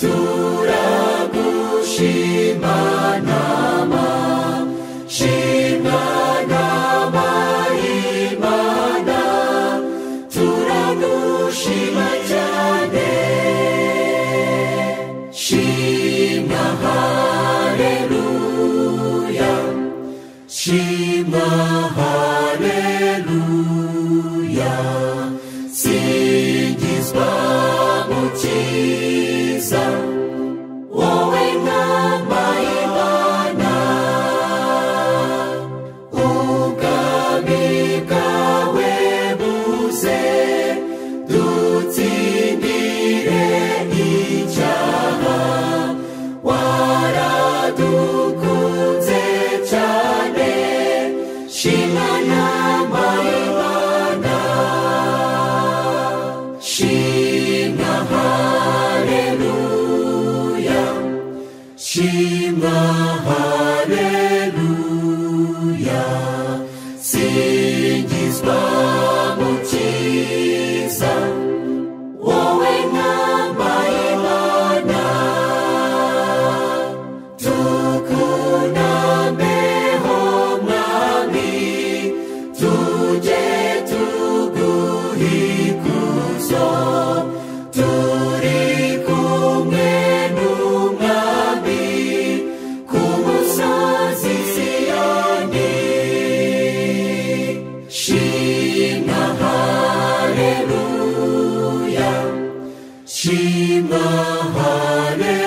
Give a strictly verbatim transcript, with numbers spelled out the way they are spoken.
turagushima nama shimwa nama Imana turagushima cyane shimwa haleluya shimwa haleluya singizwa mukiza wowe nama Imana ubwami bwawe buze dutsindire icyaha waradukunze cyane shimwa nama Imana shimwa haleluya shimwa haleluya singizwa mukiza wowe nama Imana tukunambeho mwami tujye tuguhikuzo turi kumwe n'umwami ku musozi Siyoni shimwa haleluya shimwa haleluya